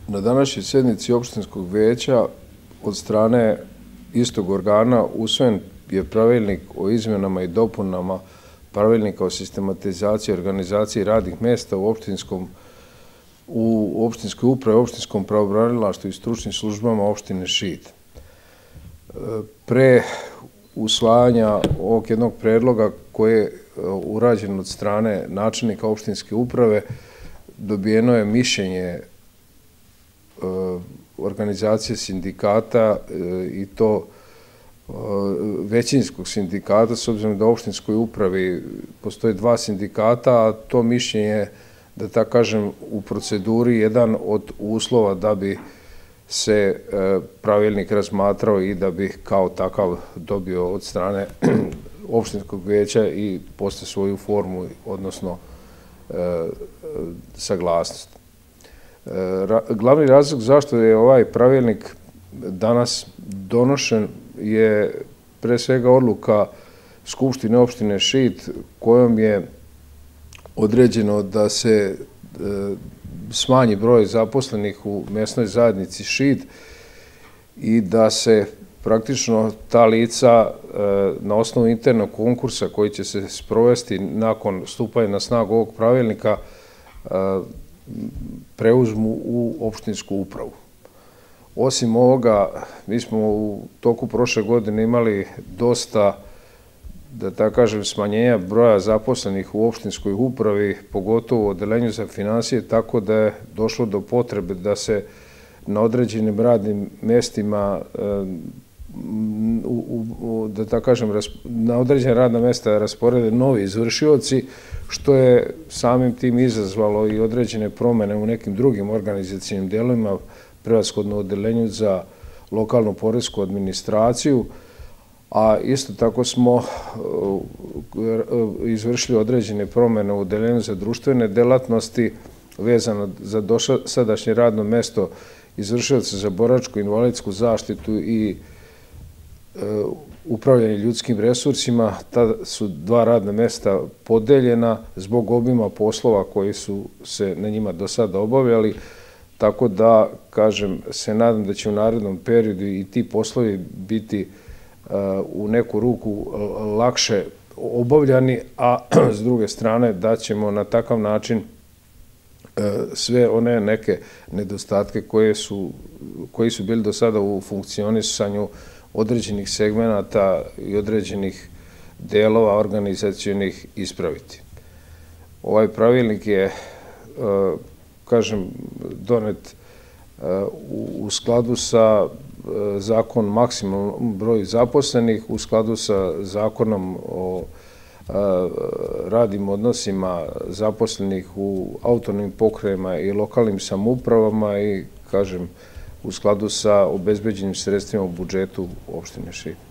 Na današnjoj sjednici opštinskog vijeća od strane istog organa usvojen je pravilnik o izmjenama i dopunama pravilnika o sistematizaciji i organizaciji radnih mjesta u opštinskoj upravi, opštinskom pravobranilaštvu i stručnim službama opštine Šid. Pre usvajanja ovog jednog predloga koji je urađen od strane načelnika opštinske uprave, dobijeno je mišljenje organizacije sindikata i to većinskog sindikata, s obzirom da u opštinskoj upravi postoje dva sindikata, a to mišljenje je, da tako kažem, u proceduri jedan od uslova da bi se pravilnik razmatrao i da bi kao takav dobio od strane opštinskog vijeća i posle svoju formu, odnosno saglasnost. Glavni razlog zašto je ovaj pravilnik danas donošen je pre svega odluka Skupštine opštine Šid kojom je određeno da se smanji broj zaposlenih u mesnoj zajednici Šid i da se praktično ta lica na osnovu internog konkursa koji će se sprovesti nakon stupanja na snagu ovog pravilnika preuzmu u opštinsku upravu. Osim ovoga, mi smo u toku prošle godine imali dosta, da tako kažem, smanjenja broja zaposlenih u opštinskoj upravi, pogotovo u odeljenju za finansije, tako da je došlo do potrebe da se na određenim radnim mestima, da tako kažem, na određena radna mesta rasporede novi izvršioci, što je samim tim izazvalo i određene promene u nekim drugim organizacijnim delovima, prevashodno u odeljenju za lokalnu poresku administraciju, a isto tako smo izvršili određene promene u odeljenju za društvene delatnosti vezano za sadašnje radno mesto izvršioca za boračku i invalidsku zaštitu i upravljanje ljudskim resursima. Ta su dva radna mesta podeljena zbog obima poslova koji su se na njima do sada obavljali, tako da, kažem, se nadam da će u narednom periodu i ti poslovi biti u neku ruku lakše obavljani, a s druge strane da ćemo na takav način sve one neke nedostatke koji su bili do sada u funkcionisanju određenih segmenata i određenih delova organizacijonih ispraviti. Ovaj pravilnik je, kažem, donet u skladu sa zakonom maksimalnom broju zaposlenih, u skladu sa zakonom o radnim odnosima zaposlenih u autonomnim pokrajinama i lokalnim samoupravama i, kažem, u skladu sa obezbeđenim sredstvima u budžetu opštine Šid.